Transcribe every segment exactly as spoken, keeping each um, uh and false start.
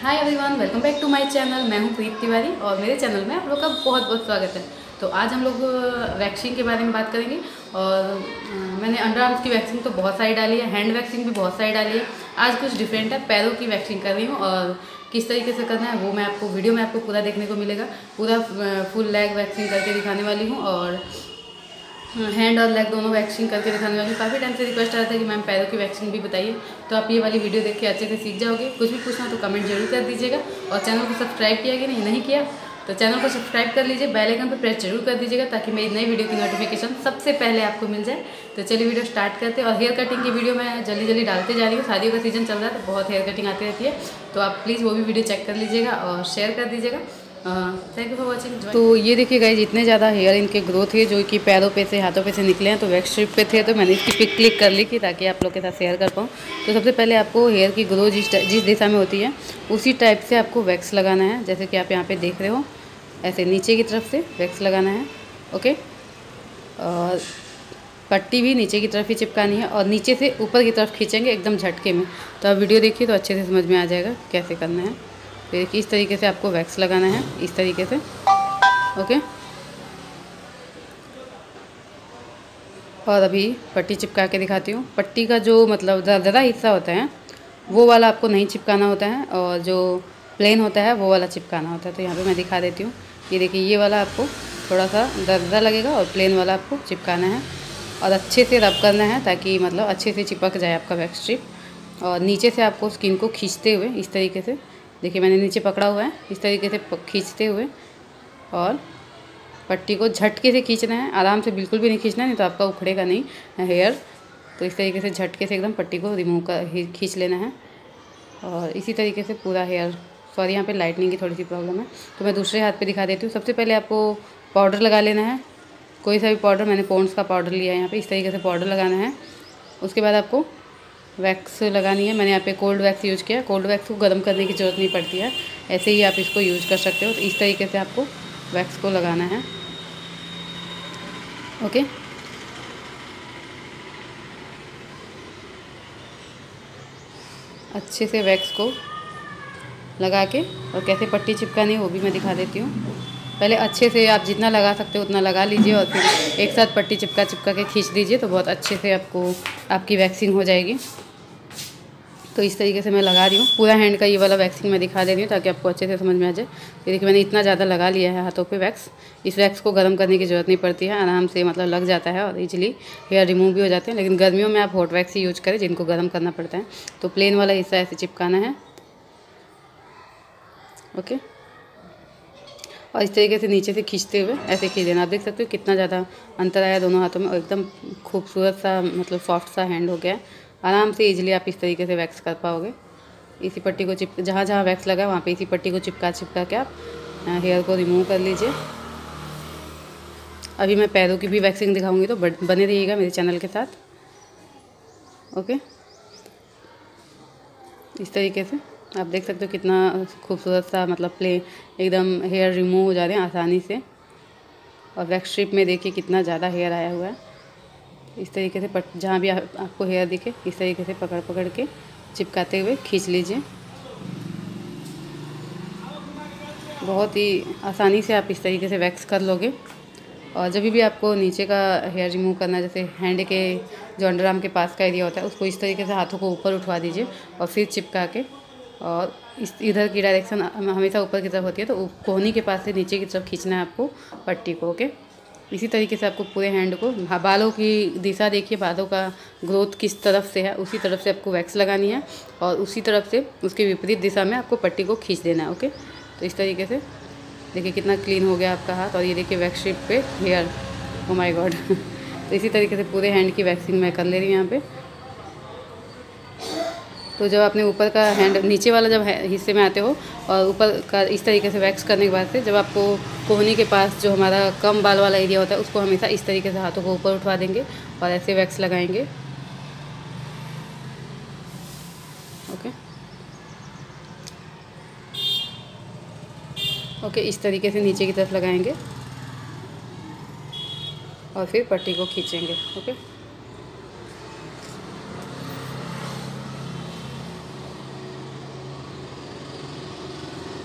Hi everyone, welcome back to my channel. मैं हूं प्रीत तिवारी और मेरे चैनल में आप लोग का बहुत बहुत स्वागत है। तो आज हम लोग वैक्सिंग के बारे में बात करेंगे। और अ, मैंने अंडर आर्म्स की वैक्सिंग तो बहुत सारी डाली है, हैंड वैक्सिंग भी बहुत सारी डाली है। आज कुछ डिफरेंट है, पैरों की वैक्सिंग कर रही हूँ और किस तरीके से करना है वो मैं आपको वीडियो में आपको पूरा देखने को मिलेगा। पूरा फुल लेग वैक्सिंग करके दिखाने वाली हूँ और हैंड और लेग दोनों वैक्सिंग करके दिखाने वाली हूँ। काफ़ी टाइम से रिक्वेस्ट आ रहा था कि मैम पैरों की वैक्सिंग भी बताइए, तो आप ये वाली वीडियो देख के अच्छे से सीख जाओगे। कुछ भी पूछना तो कमेंट जरूर कर दीजिएगा और चैनल को सब्सक्राइब किया कि नहीं नहीं किया तो चैनल को सब्सक्राइब कर लीजिए, बेल आइकन पर प्रेस जरूर कर दीजिएगा ताकि मेरी नई वीडियो की नोटिफिकेशन सबसे पहले आपको मिल जाए। तो चलिए वीडियो स्टार्ट करते हैं। और हेयर कटिंग की वीडियो मैं जल्दी जल्दी डालते जा रही हूँ, शादियों का सीजन चल रहा है तो बहुत हेयर कटिंग आती रहती है, तो आप प्लीज़ वो भी वीडियो चेक कर लीजिएगा और शेयर कर दीजिएगा। Thank you for watching. तो ये देखिए गाइज, इतने ज़्यादा हेयर इनके ग्रोथ है जो कि पैरों पे से हाथों पे से निकले हैं। तो वैक्स स्ट्रिप पे थे तो मैंने इसकी पिक क्लिक कर ली कि ताकि आप लोग के साथ शेयर कर पाऊँ। तो सबसे पहले आपको हेयर की ग्रोथ जिस जिस दिशा में होती है उसी टाइप से आपको वैक्स लगाना है। जैसे कि आप यहाँ पे देख रहे हो, ऐसे नीचे की तरफ से वैक्स लगाना है। ओके, और पट्टी भी नीचे की तरफ ही चिपकानी है और नीचे से ऊपर की तरफ खींचेंगे एकदम झटके में। तो आप वीडियो देखिए तो अच्छे से समझ में आ जाएगा कैसे करना है। तो देखिए इस तरीके से आपको वैक्स लगाना है, इस तरीके से। ओके, और अभी पट्टी चिपका के दिखाती हूँ। पट्टी का जो मतलब ज़रा हिस्सा होता है वो वाला आपको नहीं चिपकाना होता है और जो प्लेन होता है वो वाला चिपकाना होता है। तो यहाँ पे मैं दिखा देती हूँ। ये देखिए, ये वाला आपको थोड़ा सा दर्दा लगेगा और प्लेन वाला आपको चिपकाना है और अच्छे से रब करना है ताकि मतलब अच्छे से चिपक जाए आपका वैक्स स्ट्रिप। और नीचे से आपको स्किन को खींचते हुए इस तरीके से, देखिए मैंने नीचे पकड़ा हुआ है, इस तरीके से खींचते हुए और पट्टी को झटके से खींचना है। आराम से बिल्कुल भी नहीं खींचना है, नहीं तो आपका उखड़ेगा नहीं हेयर। तो इस तरीके से झटके से एकदम पट्टी को रिमूव कर खींच लेना है और इसी तरीके से पूरा हेयर। सॉरी, यहाँ पे लाइटनिंग की थोड़ी सी प्रॉब्लम है तो मैं दूसरे हाथ पे दिखा देती हूँ। सबसे पहले आपको पाउडर लगा लेना है, कोई सा भी पाउडर। मैंने पॉन्ड्स का पाउडर लिया है यहाँ पे, इस तरीके से पाउडर लगाना है। उसके बाद आपको वैक्स लगानी है। मैंने यहाँ पे कोल्ड वैक्स यूज़ किया। कोल्ड वैक्स को गर्म करने की ज़रूरत नहीं पड़ती है, ऐसे ही आप इसको यूज़ कर सकते हो। तो इस तरीके से आपको वैक्स को लगाना है। ओके, अच्छे से वैक्स को लगा के और कैसे पट्टी चिपकानी है वो भी मैं दिखा देती हूँ। पहले अच्छे से आप जितना लगा सकते हो उतना लगा लीजिए और फिर एक साथ पट्टी चिपका चिपका के खींच दीजिए तो बहुत अच्छे से आपको आपकी वैक्सिंग हो जाएगी। तो इस तरीके से मैं लगा रही हूँ पूरा हैंड का। ये वाला वैक्सिंग मैं दिखा दे रही हूँ ताकि आपको अच्छे से समझ में आ जाए। तो देखिए मैंने इतना ज़्यादा लगा लिया है हाथों पे वैक्स। इस वैक्स को गर्म करने की ज़रूरत नहीं पड़ती है, आराम से मतलब लग जाता है और इजीली हेयर रिमूव भी हो जाते हैं। लेकिन गर्मियों में आप हॉट वैक्स ही यूज करें जिनको गर्म करना पड़ता है। तो प्लेन वाला हिस्सा ऐसे चिपकाना है। ओके, और इस तरीके से नीचे से खींचते हुए ऐसे खींच देना। आप देख सकते हो कितना ज़्यादा अंतर आया दोनों हाथों में और एकदम खूबसूरत सा मतलब सॉफ्ट सा हैंड हो गया। आराम से इजीली आप इस तरीके से वैक्स कर पाओगे। इसी पट्टी को चिप जहाँ जहाँ वैक्स लगा है वहाँ पे इसी पट्टी को चिपका चिपका के आप हेयर को रिमूव कर लीजिए। अभी मैं पैरों की भी वैक्सिंग दिखाऊंगी तो बने रहिएगा मेरे चैनल के साथ। ओके, इस तरीके से आप देख सकते हो कितना खूबसूरत सा मतलब प्ले एकदम हेयर रिमूव हो जा रहे हैं आसानी से। और वैक्स स्ट्रिप में देखिए कितना ज़्यादा हेयर आया हुआ है। इस तरीके से पट जहाँ भी आ, आपको हेयर दिखे इस तरीके से पकड़ पकड़ के चिपकाते हुए खींच लीजिए। बहुत ही आसानी से आप इस तरीके से वैक्स कर लोगे। और जब भी आपको नीचे का हेयर रिमूव करना है, जैसे हैंड के जो अंडर आर्म के पास का एरिया होता है, उसको इस तरीके से हाथों को ऊपर उठवा दीजिए और फिर चिपका के, और इस इधर की डायरेक्शन हमेशा ऊपर की तरफ होती है तो कोहनी के पास से नीचे की तरफ खींचना है आपको पट्टी को। ओके, इसी तरीके से आपको पूरे हैंड को, बालों की दिशा देखिए, बालों का ग्रोथ किस तरफ से है उसी तरफ से आपको वैक्स लगानी है और उसी तरफ से उसके विपरीत दिशा में आपको पट्टी को खींच देना है। ओके, तो इस तरीके से देखिए कितना क्लीन हो गया आपका हाथ। और ये देखिए वैक्स स्ट्रिप पे हेयर, ओ माय गॉड। तो इसी तरीके से पूरे हैंड की वैक्सिंग मैं कर ले रही हूँ यहाँ पे। तो जब आपने ऊपर का हैंड नीचे वाला जब हिस्से में आते हो और ऊपर का इस तरीके से वैक्स करने के बाद से जब आपको कोहनी के पास जो हमारा कम बाल वाला एरिया होता है उसको हमेशा इस तरीके से हाथों को ऊपर उठवा देंगे और ऐसे वैक्स लगाएंगे। ओके ओके इस तरीके से नीचे की तरफ लगाएंगे और फिर पट्टी को खींचेंगे। ओके,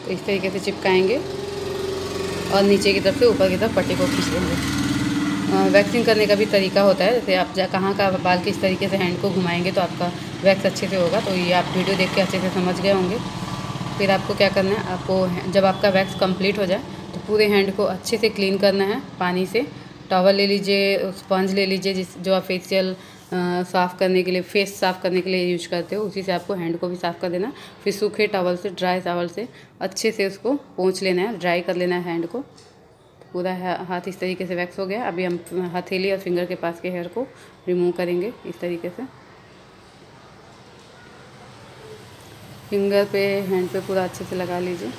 तो इस तरीके से चिपकाएंगे और नीचे की तरफ से ऊपर की तरफ पट्टी को खींच देंगे। वैक्सिंग करने का भी तरीका होता है, जैसे आप जा कहाँ का बाल किस तरीके से हैंड को घुमाएंगे तो आपका वैक्स अच्छे से होगा। तो ये आप वीडियो देख के अच्छे से समझ गए होंगे। फिर आपको क्या करना है, आपको जब आपका वैक्स कंप्लीट हो जाए तो पूरे हैंड को अच्छे से क्लीन करना है पानी से। टॉवल ले लीजिए, स्पंज ले लीजिए, जिस जो आप फेशियल साफ़ करने के लिए, फेस साफ़ करने के लिए यूज करते हो, उसी से आपको हैंड को भी साफ़ कर देना। फिर सूखे टॉवल से, ड्राई टॉवल से अच्छे से उसको पोंछ लेना है, ड्राई कर लेना है हैंड को। पूरा हाथ इस तरीके से वैक्स हो गया। अभी हम हथेली और फिंगर के पास के हेयर को रिमूव करेंगे इस तरीके से। फिंगर पे, हैंड पे पूरा अच्छे से लगा लीजिए।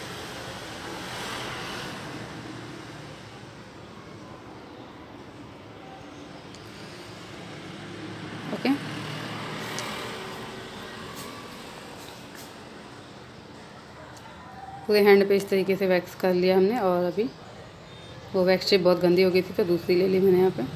ओके, पूरे हैंड पे इस तरीके से वैक्स कर लिया हमने। और अभी वो वैक्स स्ट्रिप बहुत गंदी हो गई थी तो दूसरी ले ली मैंने यहाँ पे।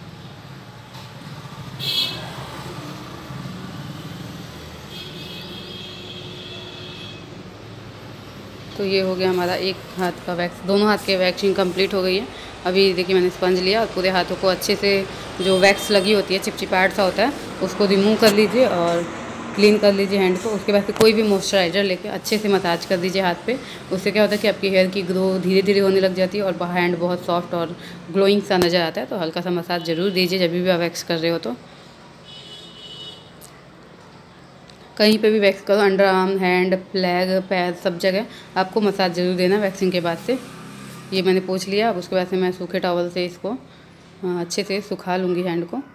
तो ये हो गया हमारा एक हाथ का वैक्स, दोनों हाथ के वैक्सिंग कंप्लीट हो गई है। अभी देखिए मैंने स्पंज लिया और पूरे हाथों को अच्छे से, जो वैक्स लगी होती है, चिपचिपाहट सा होता है, उसको रिमूव कर लीजिए और क्लीन कर लीजिए हैंड को। उसके बाद फिर कोई भी मॉइस्चराइज़र लेके अच्छे से मसाज कर दीजिए हाथ पे। उससे क्या होता है कि आपकी हेयर की ग्रो धीरे धीरे होने लग जाती है और हैंड बहुत सॉफ्ट और ग्लोइंग सा नज़र आता है। तो हल्का सा मसाज ज़रूर दीजिए जब भी आप वैक्स कर रहे हो। तो कहीं पे भी वैक्स करो, अंडर आर्म, हैंड, लेग, पैर, सब जगह आपको मसाज ज़रूर देना वैक्सिंग के बाद से। ये मैंने पोंछ लिया। अब उसके बाद से मैं सूखे टॉवल से इसको अच्छे से सुखा लूँगी हैंड को।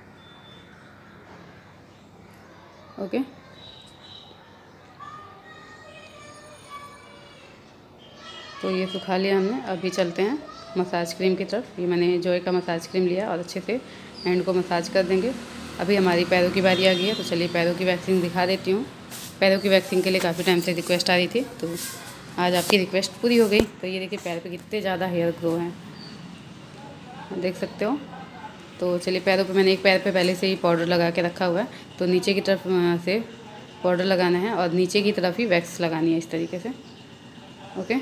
ओके, तो ये सुखा लिया हमने। अभी चलते हैं मसाज क्रीम की तरफ। ये मैंने जॉय का मसाज क्रीम लिया और अच्छे से हैंड को मसाज कर देंगे। अभी हमारी पैरों की बारी आ गई है, तो चलिए पैरों की वैक्सिंग दिखा देती हूँ। पैरों की वैक्सिंग के लिए काफ़ी टाइम से रिक्वेस्ट आ रही थी, तो आज आपकी रिक्वेस्ट पूरी हो गई। तो ये देखिए पैर पे कितने ज़्यादा हेयर ग्रो हैं, देख सकते हो। तो चलिए, पैरों पे मैंने एक पैर पे पहले से ही पाउडर लगा के रखा हुआ है, तो नीचे की तरफ से पाउडर लगाना है और नीचे की तरफ ही वैक्स लगानी है इस तरीके से। ओके,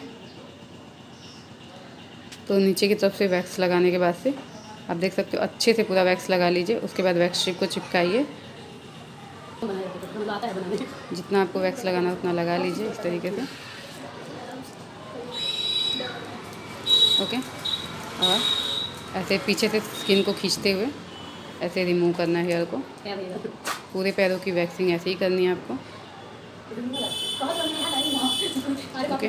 तो नीचे की तरफ से वैक्स लगाने के बाद से आप देख सकते हो अच्छे से पूरा वैक्स लगा लीजिए। उसके बाद वैक्स स्ट्रिप को चिपकाइए, जितना आपको वैक्स लगाना है उतना लगा लीजिए इस तरीके से। ओके, और ऐसे पीछे से स्किन को खींचते हुए ऐसे रिमूव करना है हेयर को। पूरे पैरों की वैक्सिंग ऐसे ही करनी है आपको। ओके,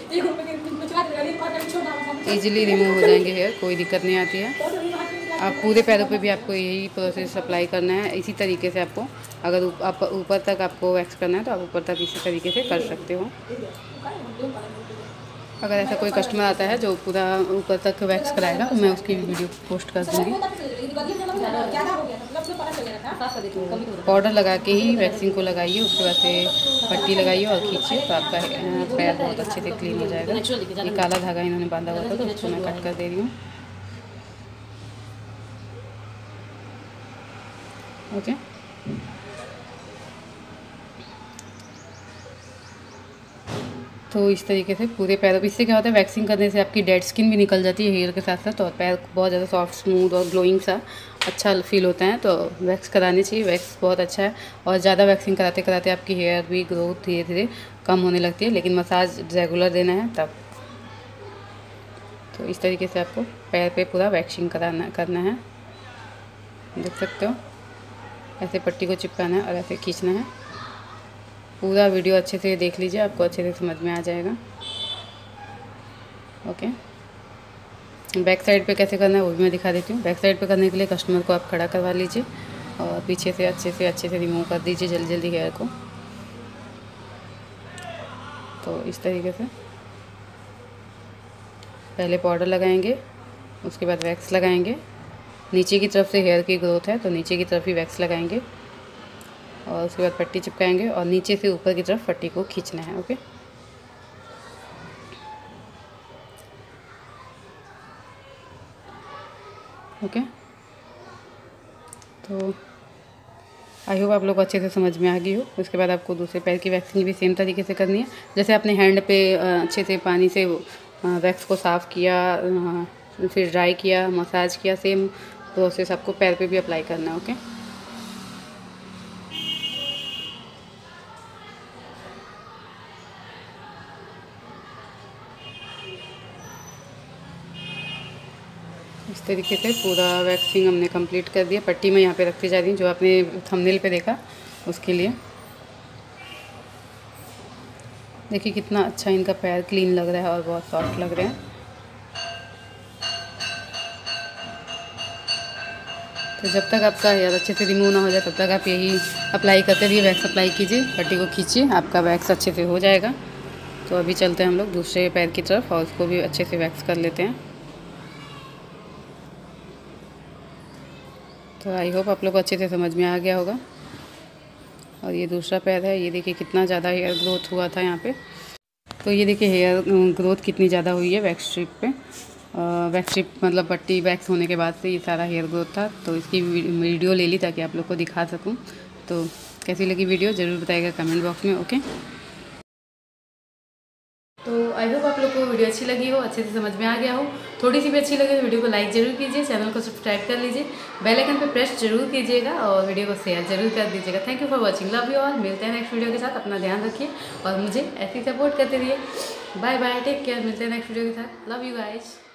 ईजिली रिमूव हो जाएंगे हेयर, कोई दिक्कत नहीं आती है। आप पूरे पैरों पे भी आपको यही प्रोसेस अप्लाई करना है इसी तरीके से। आपको अगर आप ऊपर तक आपको वैक्स करना है तो आप ऊपर तक इसी तरीके से कर सकते हो। अगर ऐसा कोई कस्टमर आता है जो पूरा ऊपर तक वैक्स कराएगा तो मैं उसकी वीडियो पोस्ट कर दूँगी। पाउडर लगा के ही वैक्सिंग को लगाइए, उसके बाद से पट्टी लगाइए और खींचिए, तो आपका पैर बहुत अच्छे से क्लीन हो जाएगा। ये काला धागा इन्होंने बांधा हुआ था तो उसको मैं कट कर दे रही हूँ। ओके, तो इस तरीके से पूरे पैरों पे। इससे क्या होता है, वैक्सिंग करने से आपकी डेड स्किन भी निकल जाती है हेयर के साथ साथ, और पैर बहुत ज़्यादा सॉफ्ट, स्मूथ और ग्लोइंग सा अच्छा फील होता है। तो वैक्स करानी चाहिए, वैक्स बहुत अच्छा है। और ज़्यादा वैक्सिंग कराते कराते आपकी हेयर भी ग्रोथ धीरे धीरे कम होने लगती है, लेकिन मसाज रेगुलर देना है तब। तो इस तरीके से आपको पैर पे पूरा वैक्सिंग कराना करना है, देख सकते हो। ऐसे पट्टी को चिपकाना है और ऐसे खींचना है। पूरा वीडियो अच्छे से देख लीजिए, आपको अच्छे से समझ में आ जाएगा। ओके, बैक साइड पे कैसे करना है वो भी मैं दिखा देती हूँ। बैक साइड पे करने के लिए कस्टमर को आप खड़ा करवा लीजिए और पीछे से अच्छे से अच्छे से रिमूव कर दीजिए जल्दी जल्दी हेयर को। तो इस तरीके से पहले पाउडर लगाएंगे, उसके बाद वैक्स लगाएंगे। नीचे की तरफ से हेयर की ग्रोथ है तो नीचे की तरफ ही वैक्स लगाएंगे और उसके बाद पट्टी चिपकाएंगे और नीचे से ऊपर की तरफ पट्टी को खींचना है। ओके, ओके, तो आई होप आप लोग को अच्छे से समझ में आ गई हो। उसके बाद आपको दूसरे पैर की वैक्सिंग भी सेम तरीके से करनी है। जैसे आपने हैंड पे अच्छे से पानी से वैक्स को साफ़ किया, फिर ड्राई किया, मसाज किया, सेम प्रोसेस आपको पैर पे भी अप्लाई करना है। ओके, इस तरीके से पूरा वैक्सिंग हमने कंप्लीट कर दिया। पट्टी में यहाँ पे रखती जा रही हूँ, जो आपने थंबनेल पे देखा उसके लिए। देखिए कितना अच्छा इनका पैर क्लीन लग रहा है और बहुत सॉफ्ट लग रहे हैं। तो जब तक आपका हेयर अच्छे से रिमूव ना हो जाए तब तक आप यही अप्लाई करते रहिए, वैक्स अप्लाई कीजिए, पट्टी को खींचिए, आपका वैक्स अच्छे से हो जाएगा। तो अभी चलते हैं हम लोग दूसरे पैर की तरफ और उसको भी अच्छे से वैक्स कर लेते हैं। तो आई होप आप लोग को अच्छे से समझ में आ गया होगा। और ये दूसरा पैर है, ये देखिए कितना ज़्यादा हेयर ग्रोथ हुआ था यहाँ पे। तो ये देखिए हेयर ग्रोथ कितनी ज़्यादा हुई है वैक्स स्ट्रिप पे। वैक्स स्ट्रिप मतलब पट्टी वैक्स होने के बाद से ये सारा हेयर ग्रोथ था। तो इसकी वीडियो ले ली ताकि आप लोग को दिखा सकूँ। तो कैसी लगी वीडियो ज़रूर बताइएगा कमेंट बॉक्स में। ओके, तो आई होप आप लोग को वीडियो अच्छी लगी हो, अच्छे से समझ में आ गया हो। थोड़ी सी भी अच्छी लगी तो वीडियो को लाइक ज़रूर कीजिए, चैनल को सब्सक्राइब कर लीजिए, बेल आइकन पे प्रेस जरूर कीजिएगा और वीडियो को शेयर जरूर कर दीजिएगा। Thank you for watching, love you all. मिलते हैं नेक्स्ट वीडियो के साथ। अपना ध्यान रखिए और मुझे ऐसे ही सपोर्ट करते रहिए। Bye bye, take care. मिलते हैं नेक्स्ट वीडियो के साथ। Love you guys.